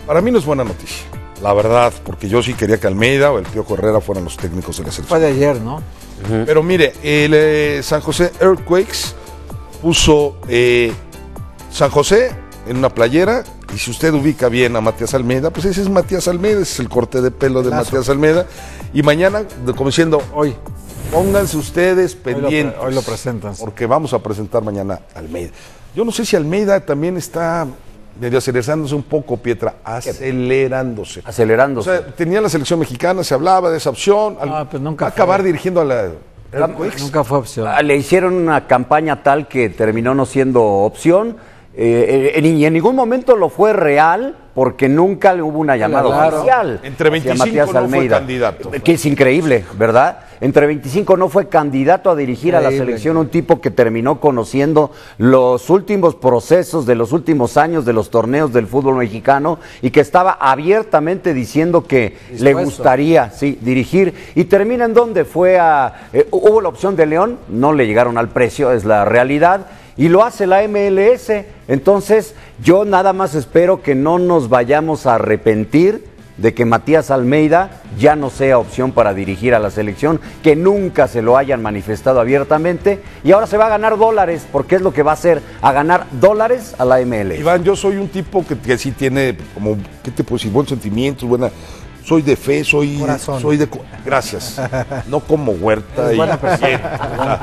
Para mí no es buena noticia, la verdad, porque yo sí quería que Almeida o el Piojo Herrera fueran los técnicos de la selección. Fue de ayer, ¿no? Pero mire, el San José Earthquakes puso San José en una playera, y si usted ubica bien a Matías Almeida, pues ese es Matías Almeida, ese es el corte de pelo de Matías Almeida, y mañana, como diciendo, Hoy. pónganse ustedes pendientes. Hoy lo presentan. Porque vamos a presentar mañana a Almeida. Yo no sé si Almeida también está medio acelerándose un poco, Pietra, acelerándose. O sea, tenía la selección mexicana, se hablaba de esa opción. Pues nunca va a acabar dirigiendo a la... Nunca fue opción. Le hicieron una campaña tal que terminó no siendo opción. Y en ningún momento lo fue real, porque nunca le hubo una llamada oficial. Entre 25 no fue candidato. Que es increíble, ¿verdad? Entre 25 no fue candidato a dirigir a la selección, un tipo que terminó conociendo los últimos procesos de los últimos años de los torneos del fútbol mexicano y que estaba abiertamente diciendo que le gustaría dirigir. Y termina en donde fue hubo la opción de León, no le llegaron al precio, es la realidad. Y lo hace la MLS. Entonces, yo nada más espero que no nos vayamos a arrepentir de que Matías Almeida ya no sea opción para dirigir a la selección, que nunca se lo hayan manifestado abiertamente, y ahora se va a ganar dólares, porque es lo que va a hacer, a ganar dólares a la MLS. Iván, yo soy un tipo que sí tiene como, ¿qué te puedo decir? Buenos sentimientos, soy de fe, soy de... Gracias. No como Huerta. Buena persona.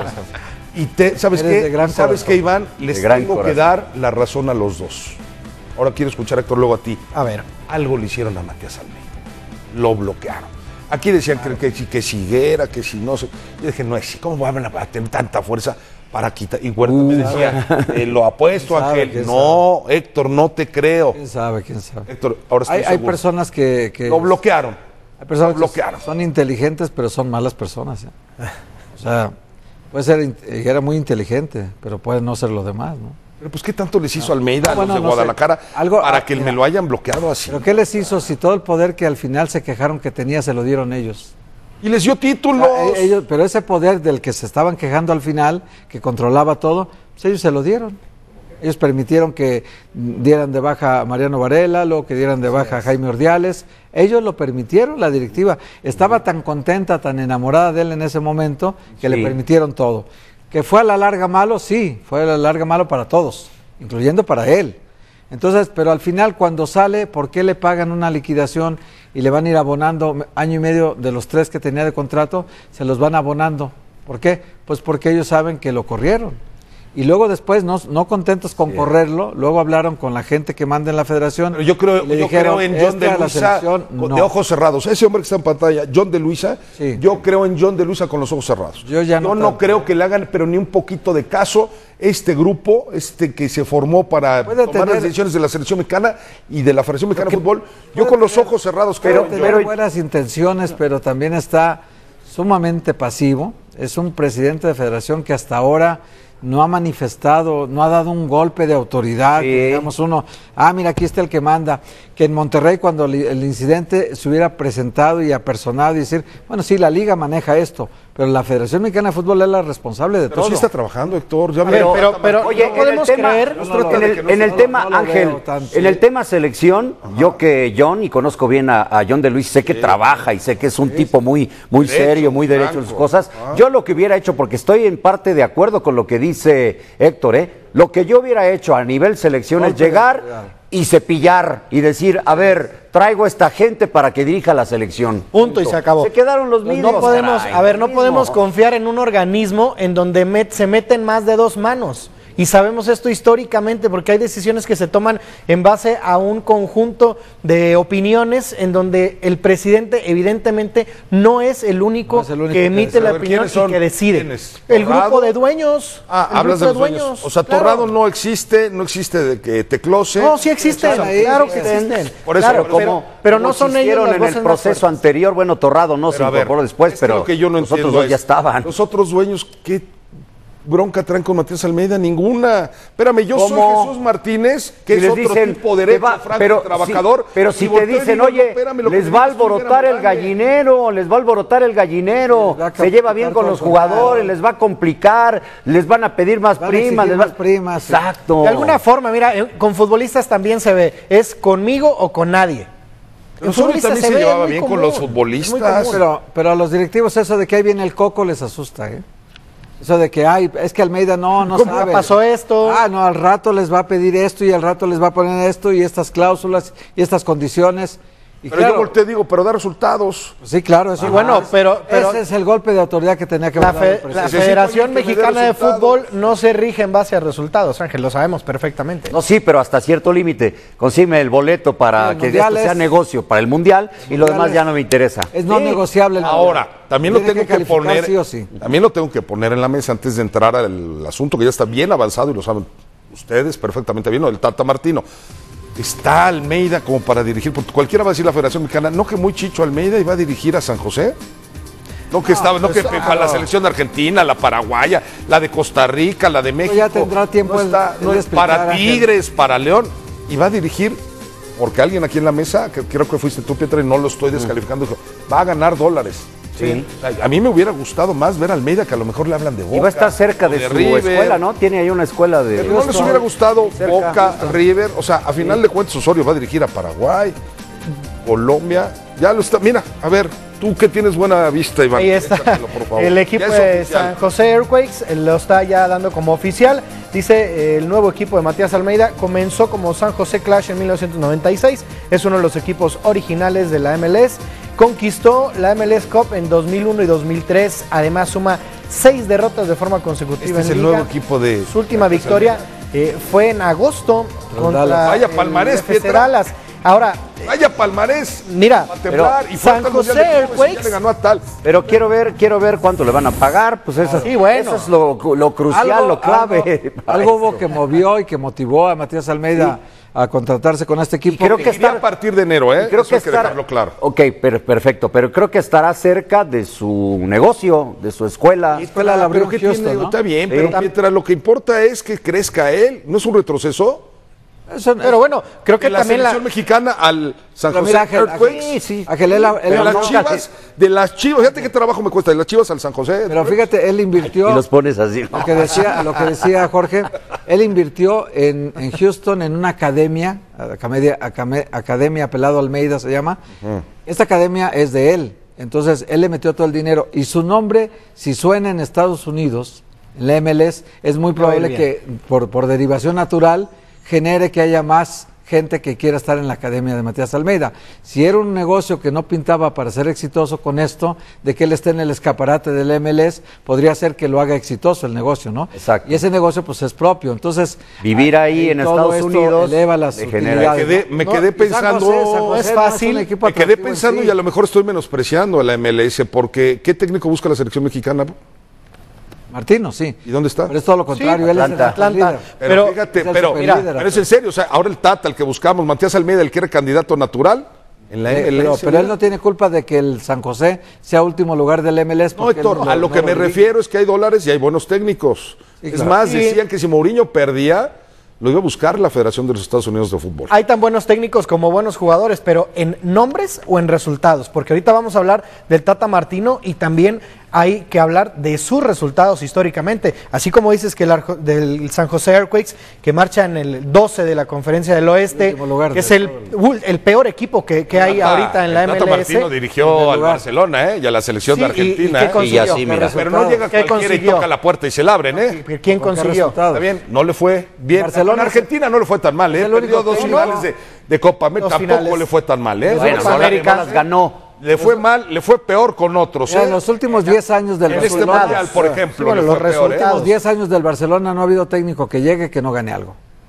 Y ¿sabes qué, Iván? Les tengo que dar la razón a los dos. Ahora quiero escuchar, Héctor, luego a ti. A ver. Algo le hicieron a Matías Almeida. Lo bloquearon. Aquí decían que si Higuera, que si no sé. Yo dije, no es, ¿cómo van a tener tanta fuerza para quitar? Y Huerta me decía, lo apuesto, Ángel. No, Héctor, no te creo. ¿Quién sabe? Héctor, ahora estoy hay personas que lo bloquearon. Hay personas que son inteligentes, pero son malas personas. O sea, puede ser, era muy inteligente, pero puede no ser lo demás, ¿no? Pero pues, ¿qué tanto les hizo Almeida a los de Guadalajara para que me lo hayan bloqueado así? ¿Pero qué les hizo si todo el poder que al final se quejaron que tenía se lo dieron ellos? Y les dio títulos. Pero ese poder del que se estaban quejando al final, que controlaba todo, pues ellos se lo dieron. Ellos permitieron que dieran de baja a Mariano Varela, luego que dieran de baja a Jaime Ordiales. Ellos lo permitieron, la directiva. Estaba tan contenta, tan enamorada de él en ese momento, que le permitieron todo. ¿Que fue a la larga malo? Sí, fue a la larga malo para todos, incluyendo para él. Entonces, pero al final cuando sale, ¿por qué le pagan una liquidación y le van a ir abonando año y medio de los 3 que tenía de contrato? Se los van abonando. ¿Por qué? Pues porque ellos saben que lo corrieron. Y luego después, no contentos con correrlo, luego hablaron con la gente que manda en la federación. Pero yo creo en John de Luisa de ojos cerrados. Ese hombre que está en pantalla, John de Luisa, yo creo en John de Luisa con los ojos cerrados. Yo no creo que le hagan, pero ni un poquito de caso, este grupo que se formó para tomar las decisiones de la selección mexicana y de la Federación Mexicana de Fútbol. Yo con los ojos cerrados creo. Pero buenas intenciones, pero también está sumamente pasivo. Es un presidente de federación que hasta ahora no ha manifestado, no ha dado un golpe de autoridad, digamos mira, aquí está el que manda, que en Monterrey cuando el incidente se hubiera presentado y apersonado y decir, bueno, sí, la liga maneja esto, pero la Federación Mexicana de Fútbol es la responsable de todo. Pero sí está trabajando, Héctor. Pero oye, no podemos creer, en el tema, Ángel, en el tema selección, yo que John, y conozco bien a John de Luis, sé que trabaja y sé que es un tipo muy serio, muy derecho en sus cosas. Yo lo que hubiera hecho, porque estoy en parte de acuerdo con lo que dice Héctor, lo que yo hubiera hecho a nivel selección es llegar y cepillar y decir, a ver, traigo a esta gente para que dirija la selección. Punto y se acabó. Se quedaron los mismos. No podemos confiar en un organismo en donde se meten más de 2 manos. Y sabemos esto históricamente porque hay decisiones que se toman en base a un conjunto de opiniones en donde el presidente evidentemente no es el único que emite la opinión y que decide. El grupo de dueños. Hablas de los dueños. O sea, Torrado no existe de que Teclose. No, sí existen, claro que existen. Por eso, pero no son ellos en el proceso anterior. Bueno, Torrado no se incorporó después, pero que yo no los otros dos ya estaban. Los otros dueños, ¿qué bronca traen con Matías Almeida? Ninguna. Espérame, yo soy Jesús Martínez, que es otro tipo derecho, franco, trabajador. Pero si te dicen, oye, les va a alborotar el gallinero, se lleva bien con los jugadores, les va a complicar, les van a pedir más primas. Exacto. De alguna forma, mira, con futbolistas también se ve, es conmigo o con nadie. Osorio también se llevaba bien con los futbolistas. Pero a los directivos eso de que ahí viene el coco les asusta, ¿eh? Eso de que, es que Almeida no sabe. Pasó esto? No, al rato les va a pedir esto y al rato les va a poner esto y estas cláusulas y estas condiciones. Y pero claro, yo te digo, pero da resultados. Sí, claro, eso. Bueno, pero ese es el golpe de autoridad que tenía que dar. La Federación Mexicana de Fútbol no se rige en base a resultados, Ángel, lo sabemos perfectamente. No, sí, pero hasta cierto límite. Consígueme el boleto para que esto sea negocio para el Mundial y lo demás ya no me interesa. Es no negociable. Ahora, también lo tengo que poner, también lo tengo que poner en la mesa antes de entrar al asunto que ya está bien avanzado y lo saben ustedes perfectamente bien, el Tata Martino. ¿Está Almeida como para dirigir? Porque cualquiera va a decir la Federación Mexicana, ¿no que muy Chicho Almeida iba a dirigir a San José? No que para la selección de Argentina, la paraguaya, la de Costa Rica, la de México. Ya tendrá tiempo. No es para Tigres, para León. Y va a dirigir, porque alguien aquí en la mesa, que creo que fuiste tú, Pietra, y no lo estoy descalificando, dijo, va a ganar dólares. Sí. O sea, a mí me hubiera gustado más ver a Almeida, que a lo mejor le hablan de Boca. Y va a estar cerca de su escuela, ¿no? Tiene ahí una escuela de... Pero no les hubiera gustado Boca, River, o sea, a final de cuentas Osorio va a dirigir a Paraguay, Colombia, ya lo está, mira, a ver, tú que tienes buena vista, Iván. Ahí está, por favor. El equipo de San José Earthquakes lo está ya dando como oficial. Dice, el nuevo equipo de Matías Almeida comenzó como San José Clash en 1996, es uno de los equipos originales de la MLS. Conquistó la MLS Cup en 2001 y 2003, además suma 6 derrotas de forma consecutiva. Este es el nuevo equipo de... Su última victoria fue en agosto contra Vaya palmarés, FC Dallas. Ahora, vaya palmarés. Mira, y San José Earthquakes le ganó a tal. Pero quiero ver cuánto le van a pagar, pues eso, eso es lo crucial, lo clave. Algo hubo que movió y que motivó a Matías Almeida a contratarse con este equipo. Y creo que está a partir de enero, creo que hay que dejarlo claro. Ok, perfecto, pero creo que estará cerca de su negocio, de su escuela. Escuela la abrió Houston, ¿no? Está bien, pero mientras lo que importa es que crezca él, ¿no es un retroceso? Pero bueno, creo que la también selección mexicana al San José Earthquakes. Sí. De las Chivas, fíjate qué trabajo me cuesta, de las Chivas al San José. Pero fíjate, él invirtió. Y los pones así. Lo que decía Jorge, él invirtió en Houston en una academia Pelado Almeida se llama. Esta academia es de él, entonces él le metió todo el dinero y su nombre, si suena en Estados Unidos, en la MLS, es muy probable que por derivación natural genere que haya más gente que quiera estar en la academia de Matías Almeida. Si era un negocio que no pintaba para ser exitoso con esto, de que él esté en el escaparate del MLS, podría ser que lo haga exitoso el negocio, ¿no? Exacto. Y ese negocio pues es propio, entonces... Vivir ahí en Estados Unidos eleva las utilidades. Me quedé pensando, San José, es fácil, me quedé pensando y a lo mejor estoy menospreciando a la MLS, porque ¿qué técnico busca la selección mexicana? Martino, sí. ¿Y dónde está? Pero es todo lo contrario, él es el Atlanta. Pero fíjate, pero es en serio, o sea, ahora el Tata, el que buscamos, Matías Almeida, el que era candidato natural en la MLS. Pero él no tiene culpa de que el San José sea último lugar del MLS. No, Héctor, a lo que me refiero es que hay dólares y hay buenos técnicos. Sí, es más, decían que si Mourinho perdía, lo iba a buscar la Federación de los Estados Unidos de Fútbol. Hay tan buenos técnicos como buenos jugadores, pero ¿en nombres o en resultados? Porque ahorita vamos a hablar del Tata Martino y también hay que hablar de sus resultados históricamente. Así como dices que del San José Earthquakes, que marcha en el 12 de la Conferencia del Oeste, que es el peor equipo que hay ahorita en la MLS. Tata Martino dirigió al Barcelona, y a la selección de Argentina. Y así, mira. Pero no llega cualquiera y toca la puerta y se la abren, ¿Quién consiguió? Está bien, no le fue bien. Barcelona, en Argentina no le fue tan mal, Perdió 2 finales de Copa América, tampoco le fue tan mal, Bueno, no las ganó. Le fue mal, le fue peor con otros. En los últimos 10 años del Barcelona. En este mundial, por ejemplo. Los últimos 10 años del Barcelona no ha habido técnico que llegue que no gane algo.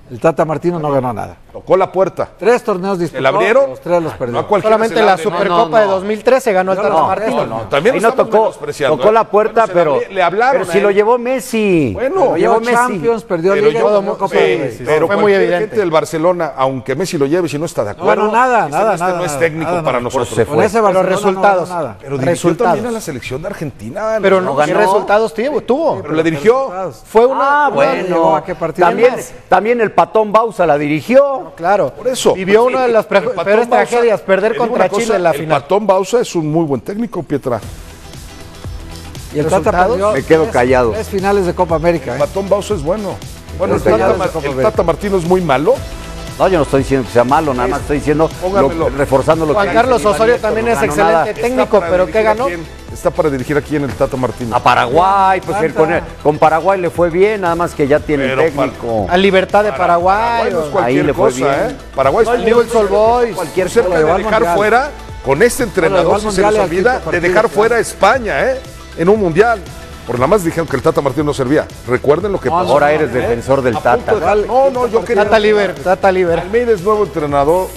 El Tata Martino no ganó nada. Tocó la puerta. 3 torneos disputados. ¿La abrieron? Los 3 los perdió. No, solamente la Supercopa de 2013 ganó el Tata Martino. También no tocó la puerta, pero le hablaron. Pero si lo llevó Messi. Bueno, lo llevó Champions, perdió Liga, Copa pero fue muy evidente. Gente del Barcelona, aunque Messi lo lleve, si no está de acuerdo. Bueno, nada. No es técnico para nosotros. Con ese Barcelona resultados. Pero dirigió también a la selección de Argentina. Pero no ganó. ¿Qué resultados tuvo? Pero la dirigió. Fue una. Bueno. También el Patón Bausa la dirigió. Claro. Por eso. Vivió una de las peores tragedias, perder contra Chile en la final. El Patón Bausa es un muy buen técnico, Pietra. Y el Tata perdió. Me quedo callado. 3 finales de Copa América. El Patón Bausa es bueno. Bueno, el Tata Martino es muy malo. No, yo no estoy diciendo que sea malo, nada más estoy diciendo, reforzando lo que... Juan Carlos Osorio también es excelente técnico, pero ¿qué ganó? Está para dirigir aquí en el Tata Martino. A Paraguay, pues con Paraguay le fue bien, nada más que ya tiene técnico. A Libertad de Paraguay. No es cualquier cosa, ¿eh? Paraguay es Newell's Old Boys. Cualquier cosa de dejar fuera, con este entrenador se les olvida de dejar fuera a España, ¿eh? En un mundial. Por nada más dijeron que el Tata Martino no servía. Recuerden lo que pasó. Ahora eres defensor del Tata. No, yo quería... Tata Liber. Almeida es nuevo entrenador.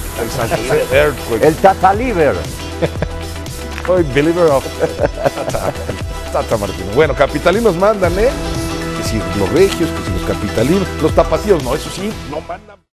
El Tata Liber. Soy believer of Tata Martino. Bueno, capitalinos mandan, ¿eh? Que si los regios, que si los capitalinos. Los tapatíos no, eso sí, no mandan.